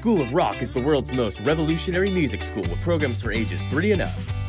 School of Rock is the world's most revolutionary music school with programs for ages 3 and up.